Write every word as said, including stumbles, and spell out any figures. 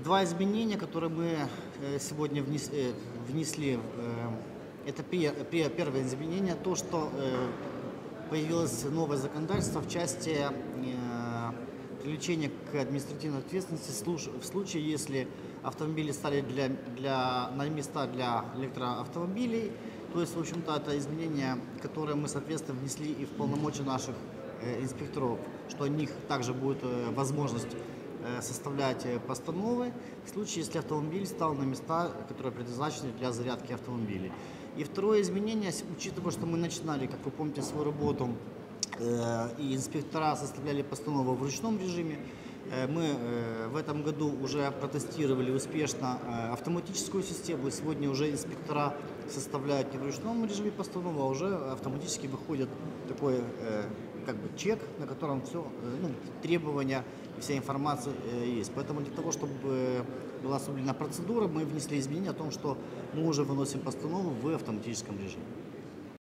Два изменения, которые мы сегодня внесли. Это первое изменение, то, что появилось новое законодательство в части привлечения к административной ответственности в случае, если автомобили стали для, для, на места для электроавтомобилей. То есть, в общем-то, это изменения, которые мы, соответственно, внесли и в полномочия наших инспекторов, что у них также будет возможность составлять постановы в случае, если автомобиль стал на места, которые предназначены для зарядки автомобилей. И второе изменение, учитывая, что мы начинали, как вы помните, свою работу, э, и инспектора составляли постановы в ручном режиме, э, мы э, в этом году уже протестировали успешно э, автоматическую систему. Сегодня уже инспектора составляют не в ручном режиме постанову, а уже автоматически выходит такой э, как бы чек, на котором все, э, ну, требования и вся информация э, есть. Поэтому для того, чтобы была соблюдена процедура, мы внесли изменения о том, что мы уже выносим постанову в автоматическом режиме.